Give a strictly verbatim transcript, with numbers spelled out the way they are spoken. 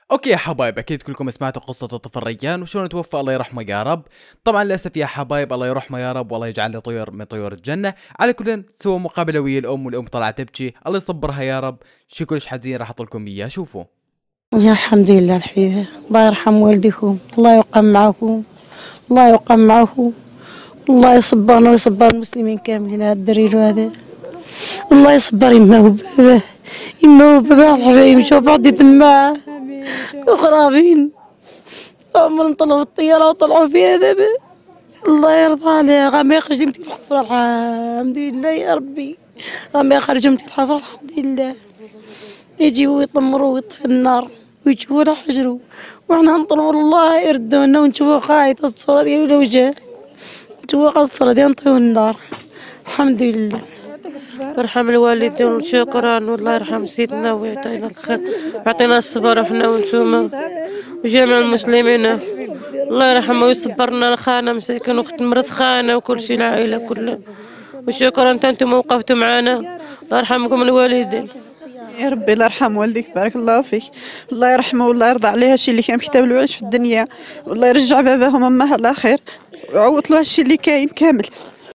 اوكي يا حبايب، اكيد كلكم سمعتوا قصة الطفل ريان وشلون توفى الله يرحمه يا رب. طبعا للاسف يا حبايب الله يرحمه يا رب، والله يجعل له طيور من طيور الجنة. على كل سوى مقابلة ويا الام، والام طلعت تبكي، الله يصبرها يا رب. شي كلش حزين راح اطلكم اياه، شوفوا. يا الحمد لله الحبيبة، الله يرحم والديكم، الله يوقم معكم، الله يوقم معكم، الله يصبرنا ويصبر المسلمين كاملين هذا الدريج هذا. الله يصبر يما وباباه، يما وباباه الحبايب مشاو بعض يدمع وخرابين عمرهم طلعوا في الطيارة وطلعوا في هذا. الله يرضى عليه، غا ما يخرج متي الحفرة الحمد لله يا ربي، غا ما يخرج متي الحفرة الحمد لله. يجيو يطمروا ويطفي النار ويشوفونا حجروا، وحنا نطلبوا الله يردونا ونشوفوا خايط الصورة ديال الوجه، نشوفوا الصورة ديال نطفيو النار الحمد لله. يرحم الوالدين شكرا، والله يرحم سيدنا ويعطينا الخير ويعطينا الصبر احنا وانتوما وجميع المسلمين. الله يرحمه ويصبرنا، خانه مساكن واخت مرت خانه وكل شيء العائله كلها. وشكرا انت انتم وقفتوا معنا، الله يرحمكم الوالدين. يا ربي الله يرحم والديك، بارك الله فيك، الله يرحمه والله يرضى عليه. هادشي اللي كان كتاب العيش في الدنيا، والله يرجع باباهم وامها على خير ويعوض له هادشي اللي كاين كامل.